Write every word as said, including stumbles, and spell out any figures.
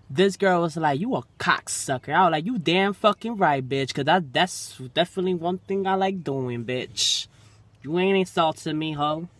this girl was like, you a cocksucker. I was like, you damn fucking right, bitch. Because that, that's definitely one thing I like doing, bitch. You ain't insulting me, ho.